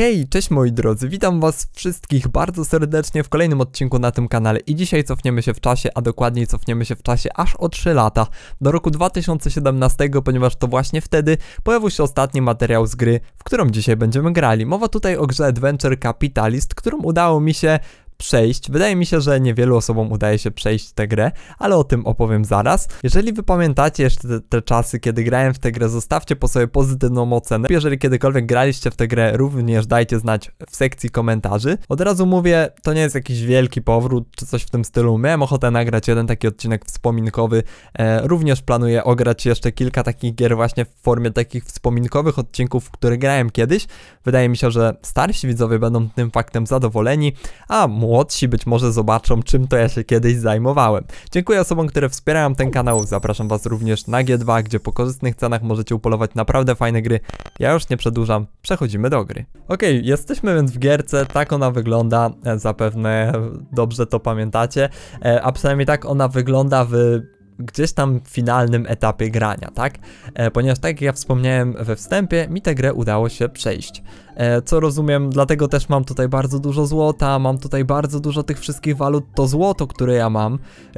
Hej, cześć moi drodzy, witam was wszystkich bardzo serdecznie w kolejnym odcinku na tym kanale i dzisiaj cofniemy się w czasie, a dokładniej cofniemy się w czasie aż o 3 lata, do roku 2017, ponieważ to właśnie wtedy pojawił się ostatni materiał z gry, w którą dzisiaj będziemy grali. Mowa tutaj o grze Adventure Capitalist, którą udało mi się przejść. Wydaje mi się, że niewielu osobom udaje się przejść tę grę, ale o tym opowiem zaraz. Jeżeli wy pamiętacie jeszcze te czasy, kiedy grałem w tę grę, zostawcie po sobie pozytywną ocenę. Jeżeli kiedykolwiek graliście w tę grę, również dajcie znać w sekcji komentarzy. Od razu mówię, to nie jest jakiś wielki powrót, czy coś w tym stylu. Miałem ochotę nagrać jeden taki odcinek wspominkowy. Również planuję ograć jeszcze kilka takich gier właśnie w formie takich wspominkowych odcinków, w które grałem kiedyś. Wydaje mi się, że starsi widzowie będą tym faktem zadowoleni, a młodsi być może zobaczą, czym to ja się kiedyś zajmowałem. Dziękuję osobom, które wspierają ten kanał. Zapraszam was również na G2, gdzie po korzystnych cenach możecie upolować naprawdę fajne gry. Ja już nie przedłużam, przechodzimy do gry. Okej, jesteśmy więc w gierce, tak ona wygląda, zapewne dobrze to pamiętacie, a przynajmniej tak ona wygląda w gdzieś tam finalnym etapie grania, tak? Ponieważ tak jak ja wspomniałem we wstępie, mi tę grę udało się przejść. Co rozumiem, dlatego też mam tutaj bardzo dużo złota, mam tutaj bardzo dużo tych wszystkich walut. To złoto, które ja mam,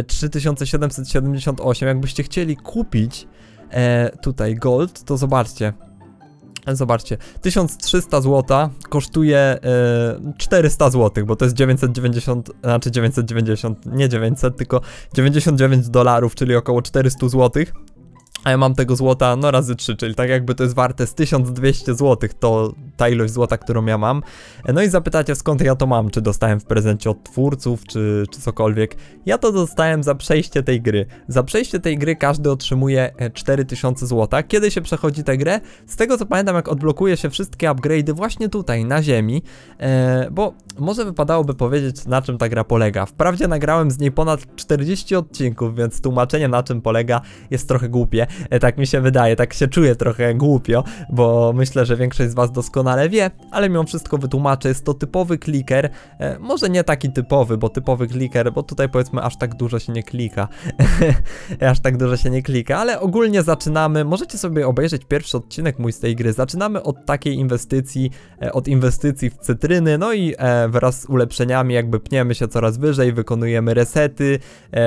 3778, jakbyście chcieli kupić tutaj gold, to zobaczcie. Zobaczcie, 1300 zł kosztuje 400 zł, bo to jest 990, znaczy 990, nie 900, tylko $99, czyli około 400 zł. A ja mam tego złota no razy 3, czyli tak jakby to jest warte z 1200 zł, to ta ilość złota, którą ja mam. No i zapytacie, skąd ja to mam, czy dostałem w prezencie od twórców, czy cokolwiek. Ja to dostałem za przejście tej gry. Za przejście tej gry każdy otrzymuje 4000 zł. Kiedy się przechodzi tę grę? Z tego co pamiętam, jak odblokuje się wszystkie upgrade'y właśnie tutaj, na ziemi, bo może wypadałoby powiedzieć, na czym ta gra polega. Wprawdzie nagrałem z niej ponad 40 odcinków, więc tłumaczenie, na czym polega, jest trochę głupie. Tak mi się wydaje, tak się czuję trochę głupio, bo myślę, że większość z was doskonale wie, ale mimo wszystko wytłumaczę. Jest to typowy kliker, może nie taki typowy, bo typowy kliker, bo tutaj powiedzmy aż tak dużo się nie klika, aż tak dużo się nie klika, ale ogólnie zaczynamy, możecie sobie obejrzeć pierwszy odcinek mój z tej gry, zaczynamy od takiej inwestycji, od inwestycji w cytryny, no i wraz z ulepszeniami jakby pniemy się coraz wyżej, wykonujemy resety,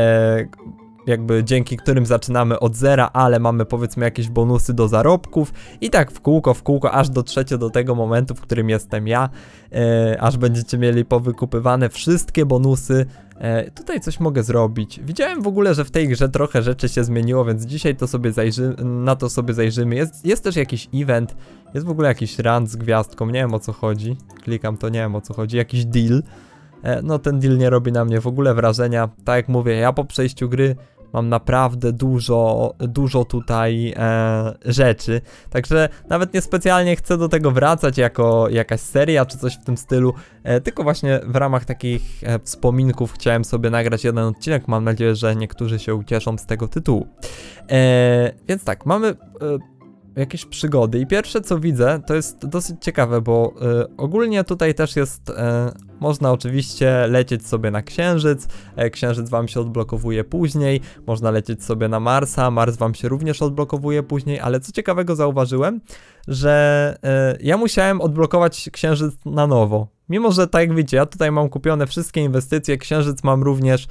jakby dzięki którym zaczynamy od zera, ale mamy powiedzmy jakieś bonusy do zarobków i tak w kółko, aż dotrzecie do tego momentu, w którym jestem ja, aż będziecie mieli powykupywane wszystkie bonusy. Tutaj coś mogę zrobić. Widziałem w ogóle, że w tej grze trochę rzeczy się zmieniło, więc dzisiaj to sobie na to sobie zajrzymy. Jest też jakiś event, jest w ogóle jakiś run z gwiazdką, nie wiem o co chodzi. Klikam to, nie wiem o co chodzi, jakiś deal. No ten deal nie robi na mnie w ogóle wrażenia. Tak jak mówię, ja po przejściu gry mam naprawdę dużo tutaj rzeczy, także nawet niespecjalnie chcę do tego wracać jako jakaś seria czy coś w tym stylu, tylko właśnie w ramach takich wspominków chciałem sobie nagrać jeden odcinek. Mam nadzieję, że niektórzy się ucieszą z tego tytułu. Więc tak, mamy jakieś przygody i pierwsze co widzę, to jest dosyć ciekawe, bo ogólnie tutaj też jest, można oczywiście lecieć sobie na Księżyc, Księżyc wam się odblokowuje później, można lecieć sobie na Marsa, Mars wam się również odblokowuje później, ale co ciekawego zauważyłem, że ja musiałem odblokować Księżyc na nowo. Mimo że tak jak widzicie, ja tutaj mam kupione wszystkie inwestycje, Księżyc mam również,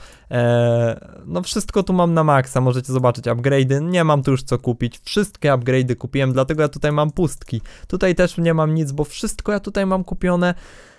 no wszystko tu mam na maksa, możecie zobaczyć upgrade'y, nie mam tu już co kupić, wszystkie upgrade'y kupiłem, dlatego ja tutaj mam pustki. Tutaj też nie mam nic, bo wszystko ja tutaj mam kupione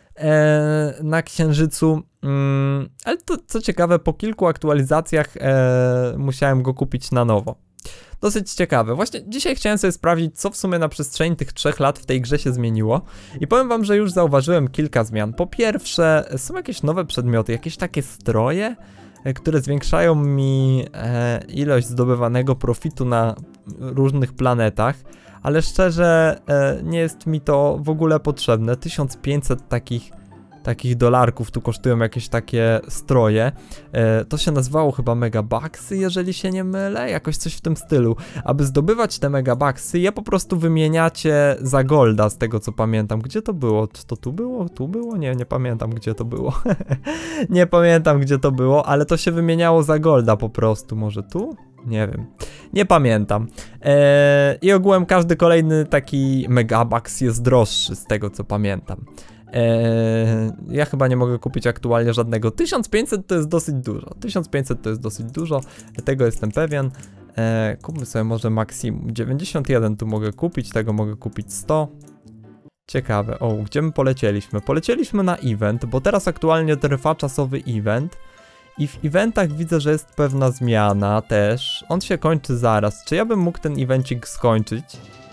na Księżycu, ale to co ciekawe, po kilku aktualizacjach musiałem go kupić na nowo. Dosyć ciekawe. Właśnie dzisiaj chciałem sobie sprawdzić, co w sumie na przestrzeni tych 3 lat w tej grze się zmieniło. I powiem wam, że już zauważyłem kilka zmian. Po pierwsze, są jakieś nowe przedmioty, jakieś takie stroje, które zwiększają mi ilość zdobywanego profitu na różnych planetach. Ale szczerze, nie jest mi to w ogóle potrzebne. 1500 takich dolarków tu kosztują jakieś takie stroje. To się nazywało chyba megabucksy, jeżeli się nie mylę, jakoś coś w tym stylu. Aby zdobywać te megabucksy, je po prostu wymieniacie za golda, z tego co pamiętam. Gdzie to było? Czy to tu było? Tu było? Nie pamiętam gdzie to było. Nie pamiętam gdzie to było, ale to się wymieniało za golda po prostu. Może tu? Nie wiem. Nie pamiętam. I ogółem każdy kolejny taki megabucks jest droższy z tego co pamiętam. Ja chyba nie mogę kupić aktualnie żadnego. 1500 to jest dosyć dużo. 1500 to jest dosyć dużo. Tego jestem pewien. Kupmy sobie może maksimum 91 tu mogę kupić. Tego mogę kupić 100. Ciekawe. O, gdzie my polecieliśmy? Polecieliśmy na event, bo teraz aktualnie trwa czasowy event. I w eventach widzę, że jest pewna zmiana też. On się kończy zaraz. Czy ja bym mógł ten evencik skończyć?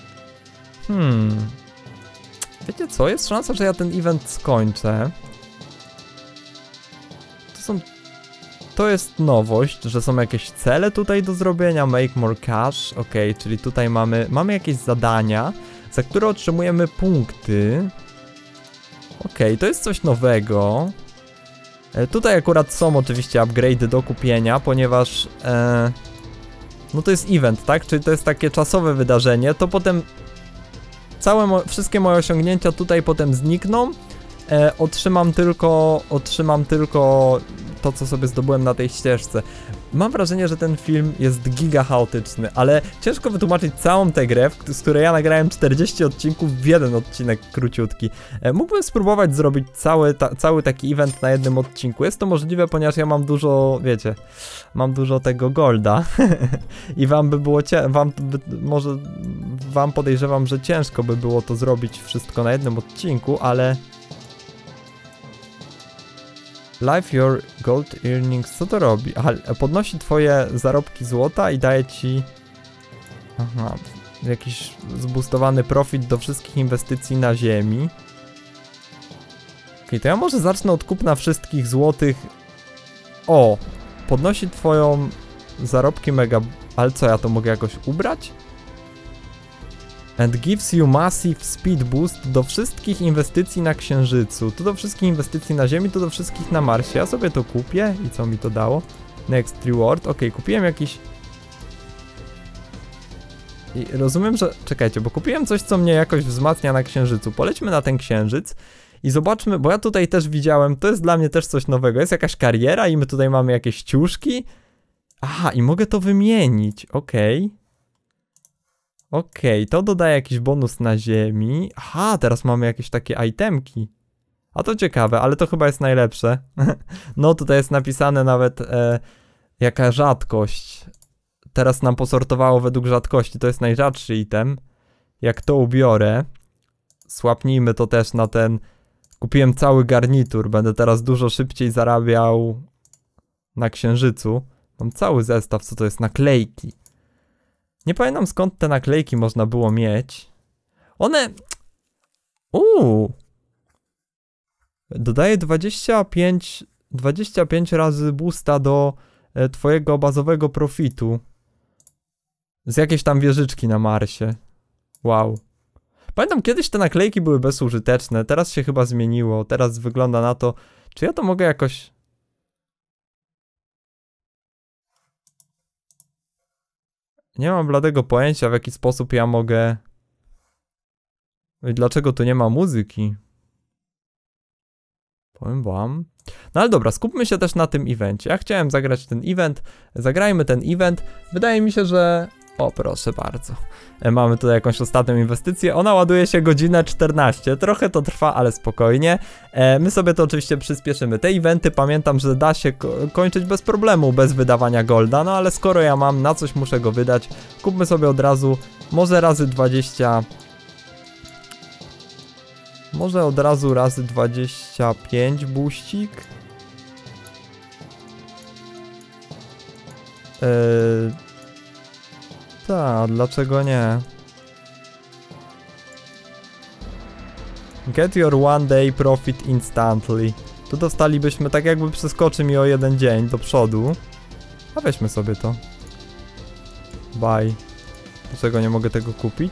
Wiecie co? Jest szansa, że ja ten event skończę. To jest nowość, że są jakieś cele tutaj do zrobienia. Make more cash. Ok, czyli tutaj mamy jakieś zadania, za które otrzymujemy punkty. Ok, to jest coś nowego. Tutaj akurat są oczywiście upgrade'y do kupienia, ponieważ no to jest event, tak? Czyli to jest takie czasowe wydarzenie, to potem wszystkie moje osiągnięcia tutaj potem znikną. Otrzymam tylko to, co sobie zdobyłem na tej ścieżce. Mam wrażenie, że ten film jest giga chaotyczny, ale ciężko wytłumaczyć całą tę grę, z której ja nagrałem 40 odcinków w jeden odcinek króciutki. Mógłbym spróbować zrobić cały taki event na jednym odcinku. Jest to możliwe, ponieważ ja mam dużo, wiecie, mam dużo tego golda i wam podejrzewam, że ciężko by było to zrobić wszystko na jednym odcinku, ale... Life your gold earnings, co to robi? Aha, podnosi twoje zarobki złota i daje ci... Aha, jakiś zboostowany profit do wszystkich inwestycji na ziemi. Okej, to ja może zacznę od kupna wszystkich złotych. O! Podnosi twoją zarobki mega... Ale co, ja to mogę jakoś ubrać? And gives you massive speed boost do wszystkich inwestycji na Księżycu. Tu do wszystkich inwestycji na Ziemi, tu do wszystkich na Marsie. Ja sobie to kupię i co mi to dało? Next reward. Ok, kupiłem jakiś... I rozumiem, że... Czekajcie, bo kupiłem coś, co mnie jakoś wzmacnia na Księżycu. Polećmy na ten Księżyc i zobaczmy, bo ja tutaj też widziałem, to jest dla mnie też coś nowego. Jest jakaś kariera i my tutaj mamy jakieś ciuszki. Aha, i mogę to wymienić. Okej, to dodaje jakiś bonus na ziemi. Aha, teraz mamy jakieś takie itemki. A to ciekawe, ale to chyba jest najlepsze. No, tutaj jest napisane nawet jaka rzadkość. Teraz nam posortowało według rzadkości. To jest najrzadszy item. Jak to ubiorę, słapnijmy to też na ten... Kupiłem cały garnitur. Będę teraz dużo szybciej zarabiał na Księżycu. Mam cały zestaw, co to jest? Naklejki. Nie pamiętam skąd te naklejki można było mieć. One... Dodaje 25 razy boosta do twojego bazowego profitu. Z jakiejś tam wieżyczki na Marsie. Wow. Pamiętam, kiedyś te naklejki były bezużyteczne. Teraz się chyba zmieniło. Teraz wygląda na to... Czy ja to mogę jakoś... Nie mam bladego pojęcia, w jaki sposób ja mogę... I dlaczego tu nie ma muzyki? Powiem wam. No ale dobra, skupmy się też na tym evencie. Ja chciałem zagrać ten event. Zagrajmy ten event. Wydaje mi się, że... O, proszę bardzo. Mamy tutaj jakąś ostatnią inwestycję. Ona ładuje się godzinę 14. Trochę to trwa, ale spokojnie. My sobie to oczywiście przyspieszymy. Te eventy pamiętam, że da się kończyć bez problemu, bez wydawania golda. No ale skoro ja mam, na coś muszę go wydać. Kupmy sobie od razu, może razy 20... Może od razu razy 25 buścik. Tak, dlaczego nie? Get your one day profit instantly. Tu dostalibyśmy, tak jakby przeskoczy mi o jeden dzień do przodu. A weźmy sobie to. Bye. Dlaczego nie mogę tego kupić?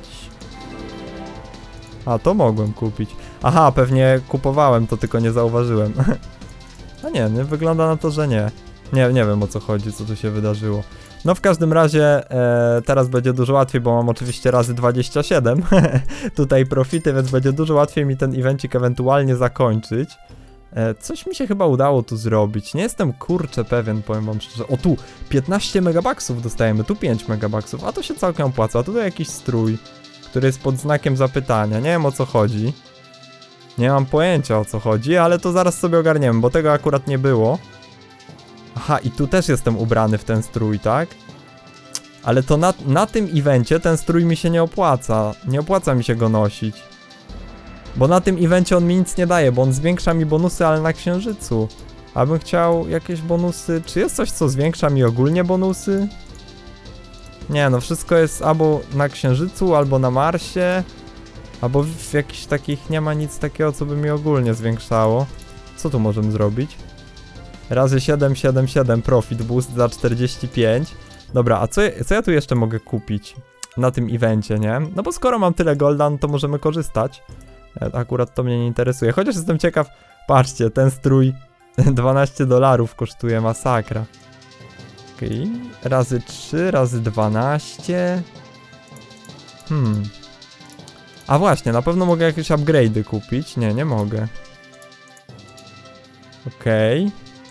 A, to mogłem kupić. Aha, pewnie kupowałem, to tylko nie zauważyłem. A nie, wygląda na to, że nie. Nie wiem o co chodzi, co tu się wydarzyło. No w każdym razie teraz będzie dużo łatwiej, bo mam oczywiście razy 27 tutaj profity, więc będzie dużo łatwiej mi ten evencik ewentualnie zakończyć. Coś mi się chyba udało tu zrobić. Nie jestem kurczę pewien, powiem wam szczerze. O tu 15 megabaksów dostajemy, tu 5 megabaksów, a to się całkiem opłaca. A tutaj jakiś strój, który jest pod znakiem zapytania. Nie wiem o co chodzi. Nie mam pojęcia o co chodzi, ale to zaraz sobie ogarniemy, bo tego akurat nie było. Aha, i tu też jestem ubrany w ten strój, tak? Ale to na tym evencie ten strój mi się nie opłaca. Nie opłaca mi się go nosić. Bo na tym evencie on mi nic nie daje, bo on zwiększa mi bonusy, ale na księżycu. A bym chciał jakieś bonusy... Czy jest coś, co zwiększa mi ogólnie bonusy? Nie, no wszystko jest albo na księżycu, albo na Marsie. Albo w jakichś takich... Nie ma nic takiego, co by mi ogólnie zwiększało. Co tu możemy zrobić? Razy 7, 7, 7 profit boost za 45. Dobra, a co ja tu jeszcze mogę kupić na tym evencie, nie? No bo skoro mam tyle golda, no to możemy korzystać. Akurat to mnie nie interesuje, chociaż jestem ciekaw. Patrzcie, ten strój $12 kosztuje, masakra. Okej, razy 3, razy 12. A właśnie, na pewno mogę jakieś upgrade'y kupić. Nie, nie mogę. Okej.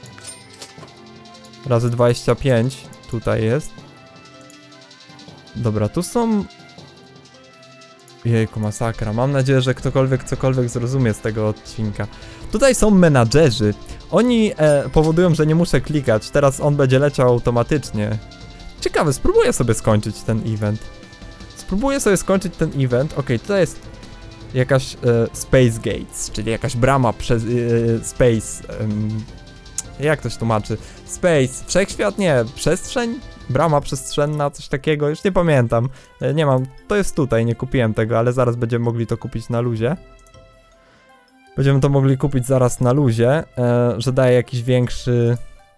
Razy 25 tutaj jest. Dobra, tu są... Jejku, masakra. Mam nadzieję, że ktokolwiek cokolwiek zrozumie z tego odcinka. Tutaj są menadżerzy. Oni powodują, że nie muszę klikać. Teraz on będzie leciał automatycznie. Ciekawe, spróbuję sobie skończyć ten event. Spróbuję sobie skończyć ten event. Okej, tutaj jest jakaś Space Gates, czyli jakaś brama przez Space... jak to się tłumaczy? Space, wszechświat? Nie, przestrzeń? Brama przestrzenna, coś takiego, już nie pamiętam. Nie mam, to jest tutaj, nie kupiłem tego, ale zaraz będziemy mogli to kupić na luzie. Będziemy to mogli kupić zaraz na luzie, że daje jakiś większy...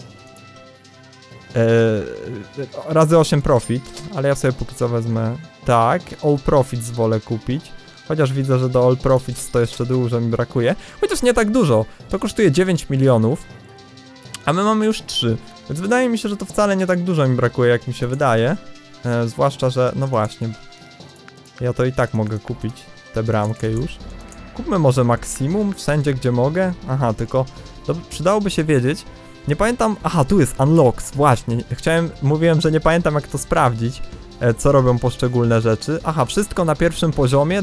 razy 8 profit, ale ja sobie póki co wezmę... Tak, all profits wolę kupić. Chociaż widzę, że do all profits to jeszcze dużo mi brakuje. Chociaż nie tak dużo, to kosztuje 9 milionów. A my mamy już 3, więc wydaje mi się, że to wcale nie tak dużo mi brakuje, jak mi się wydaje. Zwłaszcza, że, no właśnie, ja to i tak mogę kupić, tę bramkę już. Kupmy może maksimum, wszędzie gdzie mogę. Aha, tylko przydałoby się wiedzieć. Nie pamiętam, aha, tu jest unlocks, właśnie. Mówiłem, że nie pamiętam jak to sprawdzić, co robią poszczególne rzeczy. Aha, wszystko na pierwszym poziomie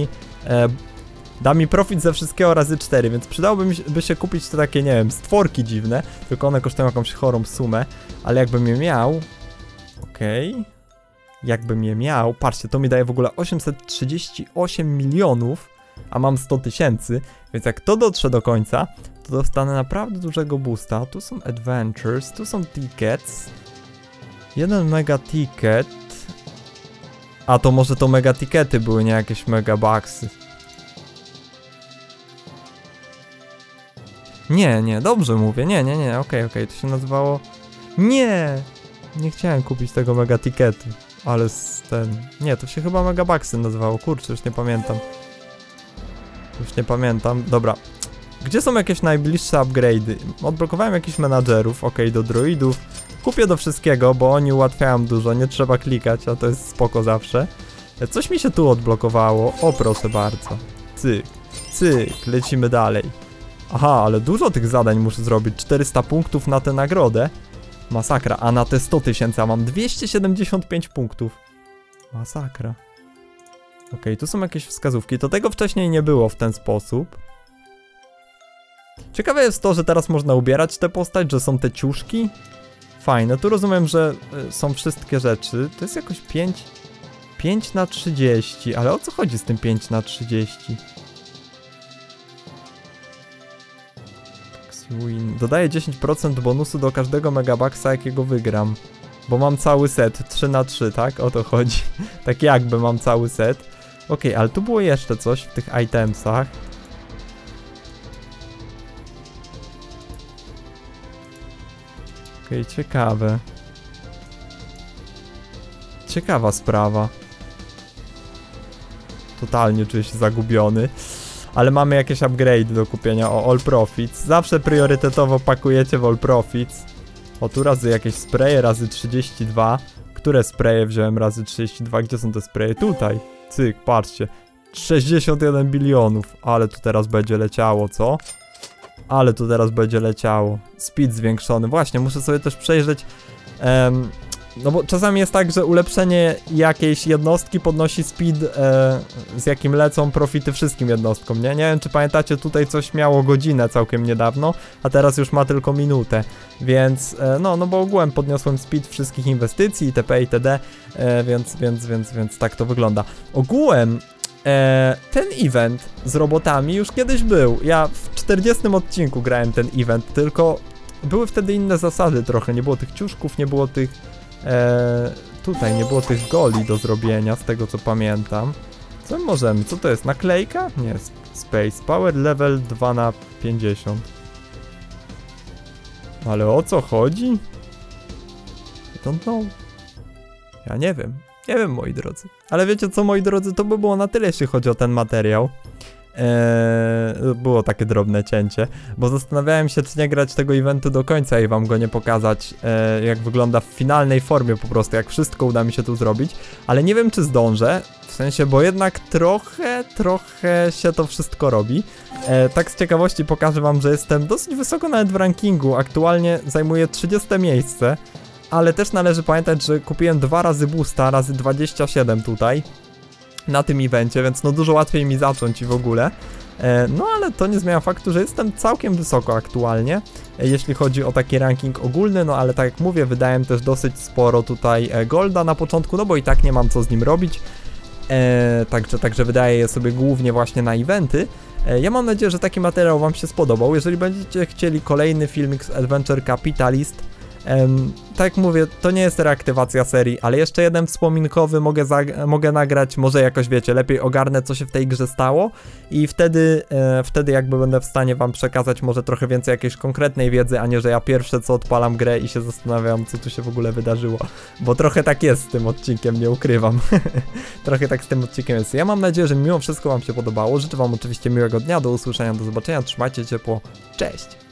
da mi profit ze wszystkiego razy 4, więc przydałoby się kupić te takie, nie wiem, stworki dziwne, tylko one kosztują jakąś chorą sumę, ale jakbym je miał... Okej. Jakbym je miał... Patrzcie, to mi daje w ogóle 838 milionów, a mam 100 000, więc jak to dotrze do końca, to dostanę naprawdę dużego boosta. Tu są adventures, tu są tickets. Jeden mega ticket. A to może to mega tickety były, nie jakieś mega bucksy. Nie, dobrze mówię, nie, okej, to się nazywało... Nie chciałem kupić tego mega ticketu, ale nie, to się chyba mega bucksy nazywało, kurczę, już nie pamiętam, dobra. Gdzie są jakieś najbliższe upgrade'y? Odblokowałem jakichś menadżerów, do druidów. Kupię do wszystkiego, bo oni ułatwiają dużo, nie trzeba klikać, a to jest spoko zawsze. Coś mi się tu odblokowało, o proszę bardzo. Cyk, lecimy dalej. Aha, ale dużo tych zadań muszę zrobić, 400 punktów na tę nagrodę. Masakra, a na te 100 000 mam 275 punktów. Masakra. Okej, tu są jakieś wskazówki, to tego wcześniej nie było w ten sposób. Ciekawe jest to, że teraz można ubierać tę postać, że są te ciuszki. Fajne, tu rozumiem, że są wszystkie rzeczy. To jest jakoś 5 na 30, ale o co chodzi z tym 5 na 30? Dodaję 10% bonusu do każdego megabaksa, jakiego wygram. Bo mam cały set, 3 na 3, tak? O to chodzi. Tak jakby mam cały set. Okej, ale tu było jeszcze coś w tych itemsach. Okej, ciekawe. Ciekawa sprawa. Totalnie czuję się zagubiony. Ale mamy jakieś upgrade do kupienia o All Profits. Zawsze priorytetowo pakujecie w All Profits. O, tu razy jakieś spraye, razy 32. Które spraye wziąłem razy 32? Gdzie są te spraye? Tutaj. Cyk, patrzcie. 61 bilionów. Ale tu teraz będzie leciało, co? Ale tu teraz będzie leciało. Speed zwiększony. Właśnie, muszę sobie też przejrzeć. No bo czasami jest tak, że ulepszenie jakiejś jednostki podnosi speed, z jakim lecą profity wszystkim jednostkom, nie? Nie wiem, czy pamiętacie, tutaj coś miało godzinę całkiem niedawno, a teraz już ma tylko minutę. Więc, no bo ogółem podniosłem speed wszystkich inwestycji itp. itd. Więc tak to wygląda. Ogółem ten event z robotami już kiedyś był. Ja w 40 odcinku grałem ten event, tylko były wtedy inne zasady trochę. Nie było tych ciuszków, nie było tych... tutaj nie było tych goli do zrobienia, z tego co pamiętam. Co możemy? Co to jest? Naklejka? Nie, Space. Power level 2/50. Ale o co chodzi? I don't know. Ja nie wiem. Nie wiem, moi drodzy. Ale wiecie co, moi drodzy, to by było na tyle, jeśli chodzi o ten materiał. Było takie drobne cięcie, bo zastanawiałem się, czy nie grać tego eventu do końca i wam go nie pokazać, jak wygląda w finalnej formie po prostu, jak wszystko uda mi się tu zrobić, ale nie wiem, czy zdążę, w sensie, bo jednak trochę się to wszystko robi. Tak z ciekawości pokażę wam, że jestem dosyć wysoko nawet w rankingu, aktualnie zajmuję 30 miejsce, ale też należy pamiętać, że kupiłem 2 razy boosta, razy 27 tutaj na tym evencie, więc no dużo łatwiej mi zacząć i w ogóle. No ale to nie zmienia faktu, że jestem całkiem wysoko aktualnie, jeśli chodzi o taki ranking ogólny, no ale tak jak mówię, wydałem też dosyć sporo tutaj golda na początku, no bo i tak nie mam co z nim robić. Także wydaję je sobie głównie właśnie na eventy. Ja mam nadzieję, że taki materiał wam się spodobał. Jeżeli będziecie chcieli kolejny filmik z Adventure Capitalist, tak jak mówię, to nie jest reaktywacja serii, ale jeszcze jeden wspominkowy mogę nagrać, może jakoś wiecie, lepiej ogarnę, co się w tej grze stało i wtedy jakby będę w stanie wam przekazać może trochę więcej jakiejś konkretnej wiedzy, a nie, że ja pierwsze co odpalam grę i się zastanawiam, co tu się w ogóle wydarzyło, bo trochę tak jest z tym odcinkiem, nie ukrywam. Trochę tak z tym odcinkiem jest. Ja mam nadzieję, że mimo wszystko wam się podobało, życzę wam oczywiście miłego dnia, do usłyszenia, do zobaczenia, trzymajcie się ciepło, cześć!